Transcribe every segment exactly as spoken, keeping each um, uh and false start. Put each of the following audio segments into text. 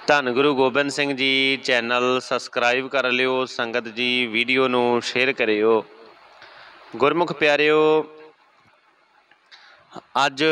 ਧੰਨ Guru Gobind Singh ji channel subscribe कर लियो। संगत जी वीडियो नू शेयर करियो। गुरमुख प्यारिओ, अज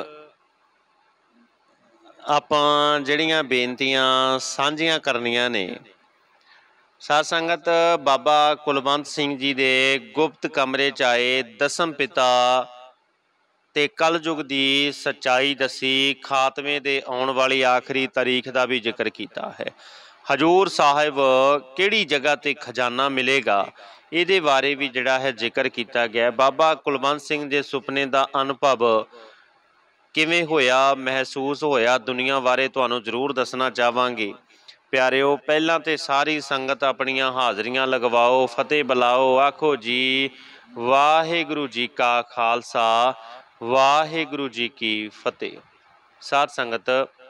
आपां जिहड़ियां बेनतियां सांझियां करनियां ने, साध संगत बाबा कुलवंत सिंह जी दे गुप्त कमरे च आए दसम पिता ते कल युग की सच्चाई दसी, खात्मे दे आउण वाली आखिरी तारीख का भी जिक्र किया है। हजूर साहिब किहड़ी जगह ते खजाना मिलेगा, इहदे बारे भी जिहड़ा है जिक्र किया गया। बाबा कुलवंत सिंह दे सुपने का अनुभव किवें होया, महसूस होया, दुनिया बारे तुहानूं जरूर दसना चाहांगे। प्यारिओ, पहलां ते सारी संगत अपनियां हाज़रियां लगवाओ, फतेह बुलाओ, आखो जी वाहिगुरू जी का खालसा, वाहिगुरू जी की फतेह। साध संगत,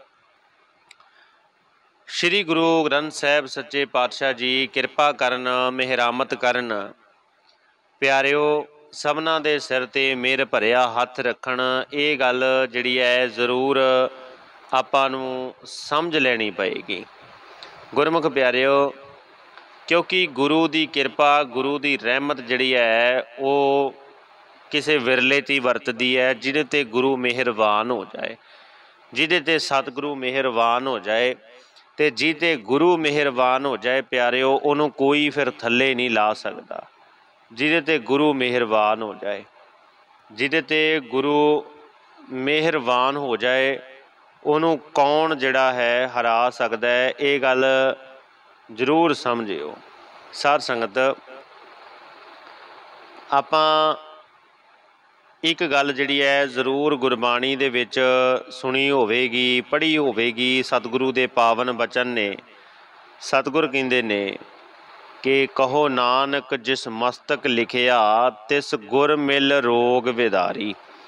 श्री गुरु ग्रंथ साहिब सच्चे पातशाह जी किरपा करन, मेहरामत करन। प्यारिओ, सबना दे सिर ते मेहर भरिया हथ रखण। ये गल जिहड़ी है जरूर आपां नूं समझ लैनी पएगी। गुरमुख प्यारिओ, क्योंकि गुरु की किरपा, गुरु की रहमत जिहड़ी है वो किसी विरले ती वरतदी है। जिहदे ते गुरु मेहरबान हो जाए, जिहदे ते सतगुरु मेहरबान हो जाए, ते जिहते गुरु मेहरबान हो जाए प्यारिओ, उहनूं कोई फिर थल्ले नहीं ला सकदा। जिहदे ते गुरु मेहरबान हो जाए, जिहदे ते गुरु मेहरबान हो जाए, उहनूं कौन जिहड़ा है हरा सकदा है। ये गल जरूर समझिओ। साध संगत, आपां एक गल जिहड़ी है जरूर गुरबाणी दे विच सुनी होवेगी, पढ़ी होवेगी। सतगुरु दे पावन बचन ने, सतगुर कहिंदे ने कि कहो नानक जिस मस्तक लिखिया, तिस गुर मिल रोग विदारी।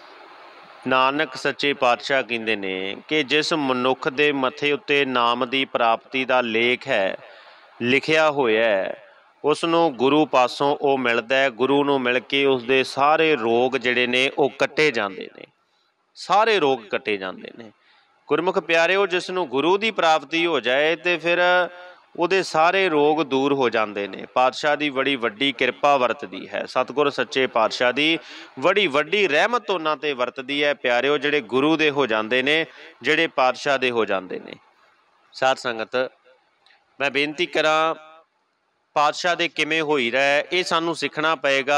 नानक सच्चे पातशाह कहिंदे ने कि जिस मनुख दे मथे उत्ते नाम की प्राप्ति का लेख है, लिखिया होया है, उसनों गुरु पासों वो मिलता है। गुरु नूं मिल के उसके सारे रोग जिहड़े ने वो कट्टे जाते हैं, सारे रोग कट्टे जाते हैं। गुरमुख प्यारिओ, जिसनों गुरु की प्राप्ति हो जाए तो फिर ਉਹਦੇ ਸਾਰੇ रोग दूर हो जाते हैं। पातशाह की बड़ी वड्डी किरपा वरतदी है। सतगुर सच्चे पातशाह की बड़ी वड्डी रहमत उन्हां ते वरतदी है प्यारिओ, जिहड़े गुरु दे हो जाते हैं, जिहड़े पातशाह दे हो जाते हैं। साध संगत, मैं बेनती करा, पातशाह दे किवें होई रहा, ये सानूं सिखना पएगा।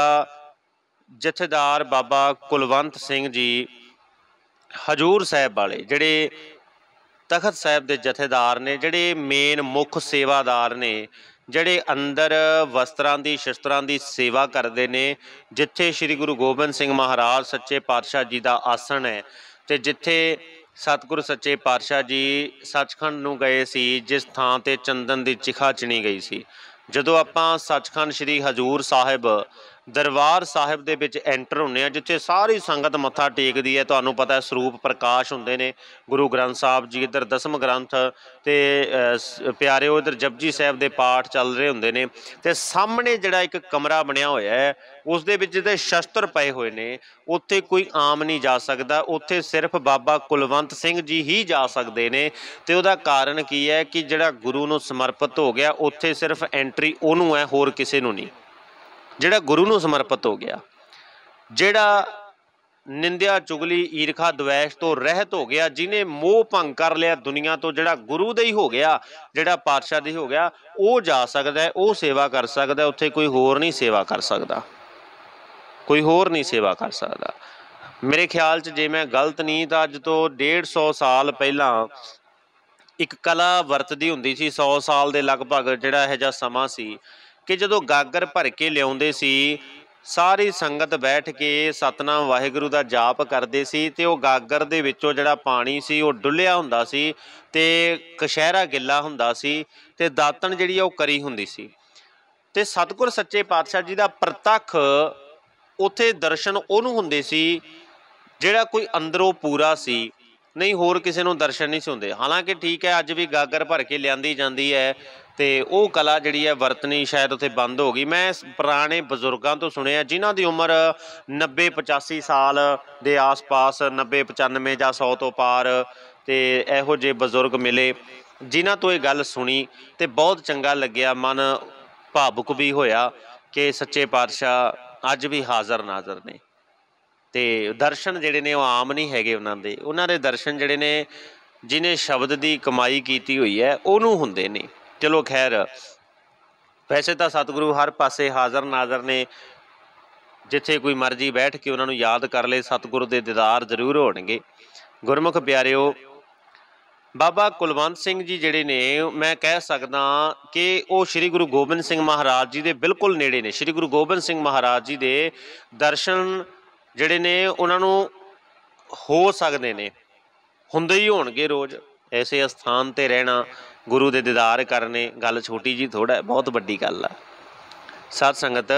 जथेदार बाबा कुलवंत सिंह जी हजूर साहिब वाले, जिहड़े तखत साहिब के जथेदार ने, जिहड़े मेन मुख सेवादार ने, जिहड़े अंदर वस्त्रां दी शस्त्रां दी सेवा करते हैं, जिथे श्री गुरु गोबिंद सिंह महाराज सच्चे पातशाह जी का आसन है, तो जिथे सतगुर सच्चे पातशाह जी सचखंड नूं गए सी, जिस थां ते चंदन की चिखा चनी गई सी। जदों आपां सचखंड श्री हजूर साहिब दरबार साहिब दे विच एंटर होने, जिथे सारी संगत मत्था टेकदी है। तुहानूं पता है सरूप प्रकाश हुंदे ने, गुरु ग्रंथ साहिब जी इधर दसम ग्रंथ ते प्यारिओ इधर जपजी साहिब दे पाठ चल रहे हुंदे ने, ते सामने जिहड़ा एक कमरा बनिया होया है, उस दे विच जिहड़े शस्त्र पए होए ने, उत्थे कोई आम नहीं जा सकदा। उत्थे सिर्फ बाबा कुलवंत सिंह जी ही जा सकते हैं। तो उहदा कारण की है कि जिहड़ा गुरु नूं समर्पित हो गया, उत्थे सिर्फ एंट्री उहनूं है, होर किसी नूं नहीं। जिहड़ा गुरु नूं समर्पित हो गया, जिहड़ा निंदिया चुगली ईरखा द्वैश तो रहत हो गया, जिन्हें मोह भंग कर लिया दुनिया तो, जिहड़ा गुरु दे ही हो गया, जिहड़ा पातशाह दे हो गया, वो जा सकदा है, वो सेवा कर सकदा है। उत्थे कोई होर नहीं सेवा कर सकदा, कोई होर नहीं सेवा कर सकदा। मेरे ख्याल च जे मैं गलत नहीं तो अज तो डेढ़ सौ साल पहला एक कला वरतदी हुंदी सी। सौ साल के लगभग जिहड़ा इहो जिहा समां सी कि जदों गागर भर के लियाउंदे सी, सारी संगत बैठ के सतनाम वाहिगुरू का जाप करते सी, ते वो गागर दे विचों जिहड़ा पानी सी वो डुੱਲਿਆ हुंदा सी, ते कशहरा गिला हुंदा सी, ते दातन जिहड़ी वो करी हुंदी सी। ते सतगुर सच्चे पातशाह जी का प्रतख उत्थे दर्शन उहनूं हुंदे सी जिहड़ा कोई अंदरों पूरा सी, नहीं होर किसी नूं दर्शन नहीं सी हुंदे। हालांकि ठीक है, अज भी गागर भर के लिआंदी जांदी है, तो वह कला जी है वरतनी शायद उत्थे बंद हो गई। मैं पुराने बजुर्गों तो सुनिया जिन्हों की उम्र नब्बे पचासी साल के आस पास, नब्बे पचानवे या सौ तो पार, तो यहो जे बजुर्ग मिले जिन्हां तो ये गल सुनी तो बहुत चंगा लग्या, मन भावुक भी होया कि सच्चे पातशाह अज भी हाज़र नाज़र ने। ते दर्शन जिहड़े ने आम नहीं हैगे उन्हां दे, उन्हां दे दर्शन जिहड़े ने जिन्हें शब्द की कमाई की हुई है उहनूं हुंदे ने। चलो खैर, वैसे तो सतगुरु हर पासे हाज़र नाज़र ने, जिथे कोई मर्जी बैठ के उन्होंने याद कर ले सतगुरु के दीदार जरूर होणगे। गुरमुख प्यारिओ, बाबा कुलवंत सिंह जी जिहड़े ने, मैं कह सकदा कि वो श्री गुरु गोबिंद सिंह महाराज जी के बिल्कुल नेड़े ने। श्री गुरु गोबिंद सिंह महाराज जी के दर्शन जिहड़े ने उन्होंने हो सकते ने, हुंदे ही होणगे रोज़। ऐसे स्थान ते रहना, गुरु के दीदार करने, गल छोटी जी थोड़ा है, बहुत वड्डी गल आ। सत संगत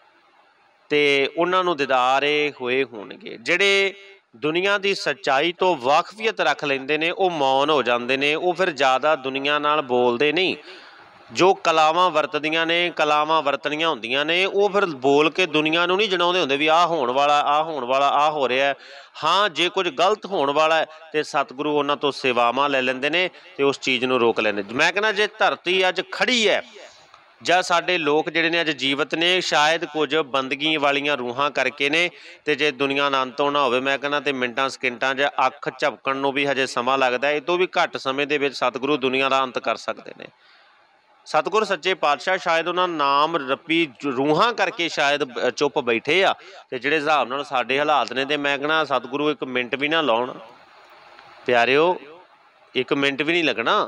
ते उन्हां नूं दीदार होए होणगे। जिहड़े दुनिया की सच्चाई तो वाकफियत रख लेंदे ने, वो मौन हो जाते ने, वो फिर ज़्यादा दुनिया नाल बोलते नहीं। जो कलावां वरतदियां ने, कलावां वरतनियां हुंदियां ने, वो फिर बोल के दुनिया नूं नहीं जणाउंदे हुंदे भी आ होण वाला, आ होण वाला, आ हो रहा है। हाँ, जे कुछ गलत होण वाला है तो सतगुरु उन्हां तो सेवावां लै लैंदे ने ते उस चीज़ नूं रोक लैंदे। मैं कहना जे धरती अज खड़ी है ਜਾਂ ਸਾਡੇ लोग ਜਿਹੜੇ ਨੇ ਅੱਜ ਜੀਵਤ ਨੇ, शायद कुछ बंदगी वालियां रूहां करके ने। ਤੇ ਜੇ ਦੁਨੀਆ ਦਾ ਅੰਤ ਹੋਣਾ ਹੋਵੇ, ਮੈਂ ਕਹਿੰਦਾ ਤੇ ਮਿੰਟਾਂ ਸਕਿੰਟਾਂ 'ਚ ਅੱਖ ਝਪਕਣ ਨੂੰ ਵੀ ਹਜੇ ਸਮਾਂ ਲੱਗਦਾ। ਇਹ ਤੋਂ ਵੀ ਘੱਟ ਸਮੇਂ ਦੇ ਵਿੱਚ ਸਤਿਗੁਰੂ ਦੁਨੀਆ ਦਾ ਅੰਤ ਕਰ ਸਕਦੇ ਨੇ। ਸਤਿਗੁਰ ਸੱਚੇ ਪਾਤਸ਼ਾਹ ਸ਼ਾਇਦ ਉਹਨਾਂ ਨਾਮ ਰੱਬੀ ਰੂਹਾਂ ਕਰਕੇ ਸ਼ਾਇਦ ਚੁੱਪ ਬੈਠੇ ਆ, ਤੇ ਜਿਹੜੇ ਹਿਸਾਬ ਨਾਲ ਸਾਡੇ ਹਾਲਾਤ ਨੇ, ਤੇ ਮੈਂ ਕਹਿੰਦਾ ਸਤਿਗੁਰੂ ਇੱਕ ਮਿੰਟ ਵੀ ਨਾ ਲਾਉਣ। ਪਿਆਰਿਓ, ਇੱਕ ਮਿੰਟ ਵੀ ਨਹੀਂ ਲੱਗਣਾ।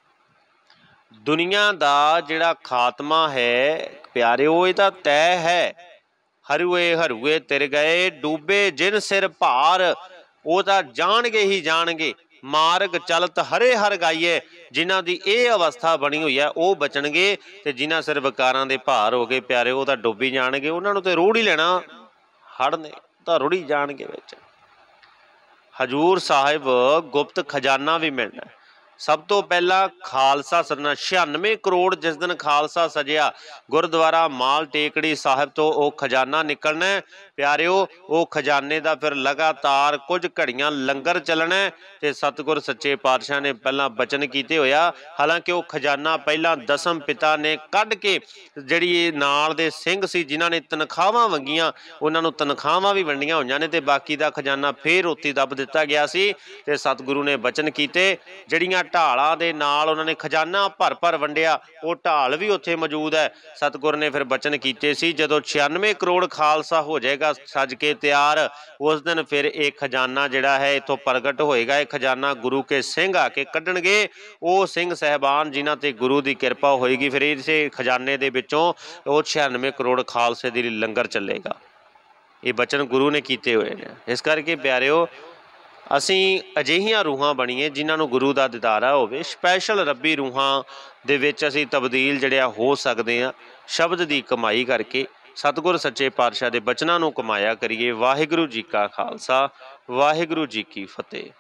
दुनिया का जिहड़ा खात्मा है प्यारे, वो तो तय है। हरुए हरुए तिर गए, डूबे जिन सिर भार, वो तो जाणगे ही जाणगे। मार्ग चलत हरे हर गाइए, जिन्हां दी ये अवस्था बनी हुई है वो बचणगे, ते जिन्हां सिर विकारां दे भार हो गए प्यारे, वो तो डुब ही जाणगे। उन्हां नूं ते रुड़ ही लेना, हड़ ने तो रुड़ ही जाणगे विच। हजूर साहिब गुप्त खजाना भी मिलना। सब तो पहला खालसा सजना, छियानवे करोड़ जिस दिन खालसा सजिया, गुरुद्वारा माल टेकड़ी साहिब तो वो खजाना निकलना है प्यारिओ। वो खजाने का फिर लगातार कुछ घड़ियां लंगर चलना है। तो सतगुर सच्चे पातशाह ने पहला बचन किए होया, हालांकि वो खजाना पहला दसम पिता ने कढ़ के, जिहड़ी नाल दे सिंह सी जिन्हां ने तनखावां मंगियां, उन्हां नूं तनखावां भी वंडियां होईयां ने, ते बाकी दा खजाना फिर उत्ते दब दिता गया सी। ते सतगुरु ने बचन कीते, जिहड़ियां ढालां दे नाल उन्होंने खजाना भर भर वंडिया, वो ढाल भी उत्थे मौजूद है। सतगुर ने फिर बचन कीते सी, जदों छियानवे करोड़ खालसा हो जाएगा सज के तैयार, उस दिन फिर एक खजाना जिहड़ा है इत्थों प्रगट होएगा। ये खजाना गुरु के सिंह आके कढ़णगे, वो सिंह साहबान जिन्हां ते गुरु की कृपा होएगी। फिर इस खजाने दे विचों वो छियानवे करोड़ खालसे दी लंगर चलेगा। ये बचन गुरु ने कीते हुए हैं। इस करके प्यारिओ, ਅਸੀਂ ਅਜਿਹੀਆਂ ਰੂਹਾਂ ਬਣੀਏ ਜਿਨ੍ਹਾਂ ਨੂੰ ਗੁਰੂ ਦਾ ਦਿਦਾਰਾ ਹੋਵੇ। ਸਪੈਸ਼ਲ ਰੱਬੀ ਰੂਹਾਂ ਦੇ ਵਿੱਚ ਅਸੀਂ ਤਬਦੀਲ ਜਿਹੜਿਆ ਹੋ ਸਕਦੇ ਹਾਂ, ਸ਼ਬਦ ਦੀ ਕਮਾਈ ਕਰਕੇ ਸਤਿਗੁਰ ਸੱਚੇ ਪਾਤਸ਼ਾਹ ਦੇ ਬਚਨਾਂ ਨੂੰ ਕਮਾਇਆ ਕਰੀਏ। ਵਾਹਿਗੁਰੂ ਜੀ ਕਾ ਖਾਲਸਾ, ਵਾਹਿਗੁਰੂ ਜੀ ਕੀ ਫਤਿਹ।